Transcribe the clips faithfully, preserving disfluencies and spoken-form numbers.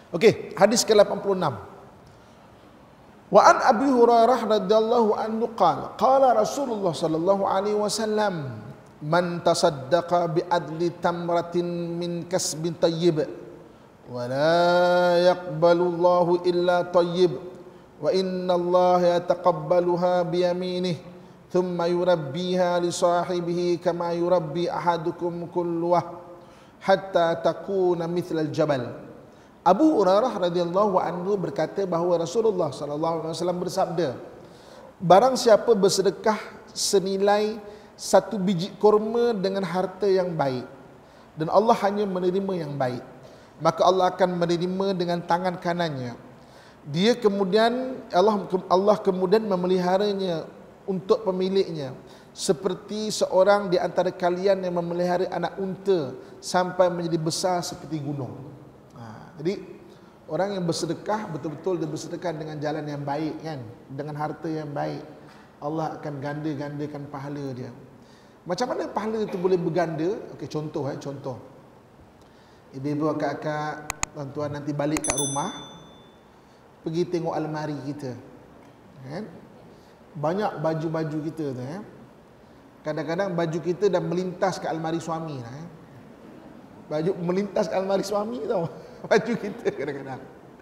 Okey, hadis ke lapan puluh enam. Wa an Abi Hurairah radhiyallahu anhu qala qala Rasulullah sallallahu alaihi wasallam man tasaddaqa bi adli tamratin min kasbin tayyib wa la yaqbalu Allahu illa tayyib wa inna Allah yataqabbaluha bi yaminih thumma yurabbiha li sahibihi kama yurabbi ahadukum kulluh hatta takuna mithlal jabal. Abu Hurairah radhiyallahu anhu berkata bahawa Rasulullah sallallahu alaihi wasallam bersabda, barang siapa bersedekah senilai satu biji kurma dengan harta yang baik dan Allah hanya menerima yang baik, maka Allah akan menerima dengan tangan kanannya. Dia kemudian Allah Allah kemudian memeliharanya untuk pemiliknya, seperti seorang di antara kalian yang memelihara anak unta sampai menjadi besar seperti gunung. Jadi orang yang bersedekah betul-betul dia bersedekah dengan jalan yang baik kan, dengan harta yang baik, Allah akan ganda-gandakan pahala dia. Macam mana pahala itu boleh berganda? Okey, contoh eh contoh. Ibu-ibu, akak-akak, tuan-tuan nanti balik kat rumah, pergi tengok almari kita. Kan? Banyak baju-baju kita tu eh. Kadang-kadang baju kita dah melintas ke almari suami dah, eh. Baju melintas ke almari suami tau. Baju kita kadang-kadang.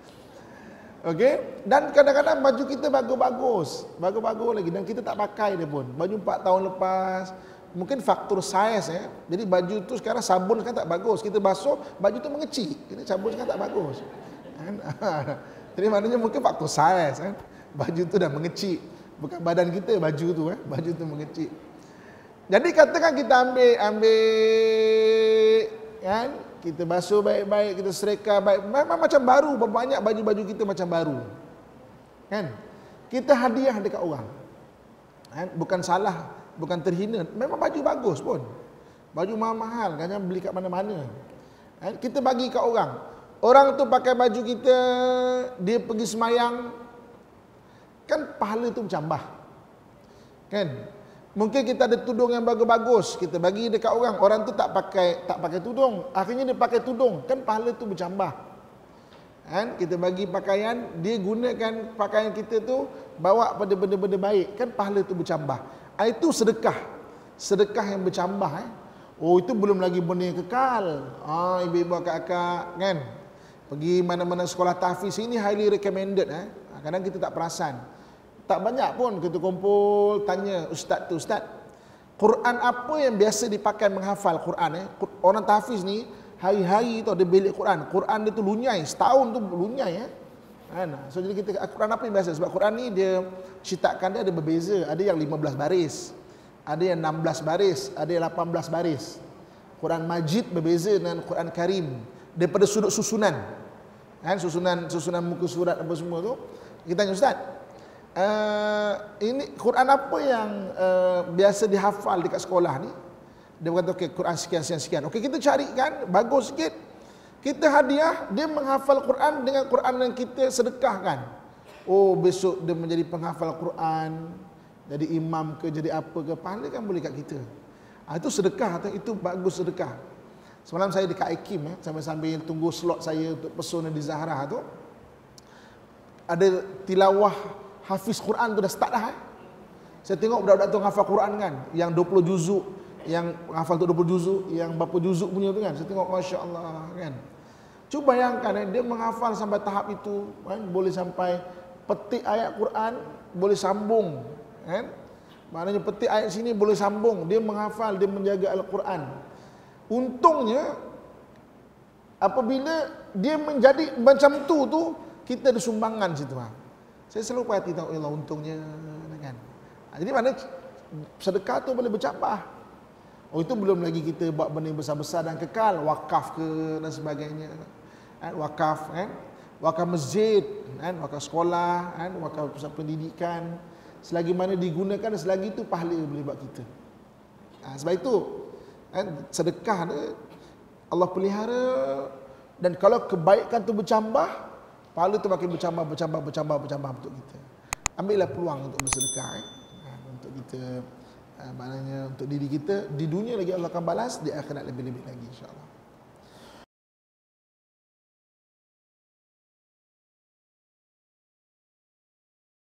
Okey, dan kadang-kadang baju kita bagus-bagus, bagus-bagus lagi dan kita tak pakai dia pun. Baju empat tahun lepas, mungkin faktor saiz ya. Jadi baju tu sekarang sabun sekarang tak bagus. Kita basuh, baju tu mengecil. Kita sabun sekarang tak bagus. Kan? Jadi maknanya mungkin faktor saiz kan. Baju tu dah mengecil. Bukan badan kita baju tu eh, baju tu mengecil. Jadi katakan kita ambil ambil kan, kita basuh baik-baik, kita sereka baik, memang macam baru, banyak baju-baju kita macam baru. Kan? Kita hadiah dekat orang. Kan? Bukan salah, bukan terhina, memang baju bagus pun. Baju mahal-mahal, kan beli kat mana-mana. Kan? Kita bagi kat orang. Orang tu pakai baju kita, dia pergi semayang, kan pahala tu bercambah. Kan? Mungkin kita ada tudung yang bagus-bagus, kita bagi dekat orang, orang tu tak pakai tak pakai tudung, akhirnya dia pakai tudung, kan pahala tu bercambah. Kan? Kita bagi pakaian, dia gunakan pakaian kita tu bawa pada benda-benda baik, kan pahala tu bercambah. Ah, itu sedekah. Sedekah yang bercambah eh. Oh, itu belum lagi benda yang kekal. Ah, ibu-ibu, akak-akak kan. Pergi mana-mana sekolah tahfiz ini highly recommended eh. Kadang kita tak perasan. Tak banyak pun kita kumpul tanya ustaz tu, ustaz, Quran apa yang biasa dipakai menghafal Quran eh? Orang tahfiz ni hari-hari tu ada bilik Quran. Quran dia tu lunyai, setahun tu lunyai eh. Kan? So jadi kita Quran apa yang biasa? Sebab Quran ni dia cetakan dia ada berbeza. Ada yang lima belas baris, ada yang enam belas baris, ada yang lapan belas baris. Quran Majid berbeza dengan Quran Karim daripada sudut susunan. Kan, susunan susunan muka surat apa semua tu. Kita tanya ustaz, Uh, ini Quran apa yang uh, biasa dihafal dekat sekolah ni? Dia berkata okey, Quran sekian sekian sekian. Okey, kita carikan bagus sikit. Kita hadiah, dia menghafal Quran dengan Quran yang kita sedekahkan. Oh, besok dia menjadi penghafal Quran, jadi imam ke, jadi apa ke, pahala kan boleh kat kita. Ah, itu sedekah, itu bagus sedekah. Semalam saya dekat Aikim eh, sambil-sambil tunggu slot saya untuk pesona di Zahra tu. Ada tilawah hafiz Quran tu dah start dah eh. Saya tengok budak-budak tu hafal Quran kan, yang dua puluh juzuk, yang hafal tu dua puluh juzuk, yang berapa juzuk punya tu kan. Saya tengok masya-Allah kan. Cuba bayangkan eh, dia menghafal sampai tahap itu kan, boleh sampai petik ayat Quran boleh sambung kan. Maknanya petik ayat sini boleh sambung, dia menghafal, dia menjaga Al-Quran. Untungnya apabila dia menjadi macam tu tu, kita ada sumbangan situ ha. Saya selalu perhati tahu, ya Allah untungnya kan. Jadi mana sedekah tu boleh bercambah. Oh, itu belum lagi kita buat benda besar-besar dan kekal, wakaf ke dan sebagainya. Kan, wakaf kan, wakaf masjid kan, wakaf sekolah kan, wakaf pusat pendidikan. Selagi mana digunakan, selagi itu pahala boleh buat kita. Ha, sebab itu kan, sedekah ni Allah pelihara, dan kalau kebaikan tu bercambah, pahala tu makin bercambah, bercambah, bercambah, bercambah untuk kita. Ambillah peluang untuk bersedekah eh? Untuk kita, maknanya untuk diri kita, di dunia lagi Allah akan balas, di akhirat lebih-lebih lagi insya-Allah.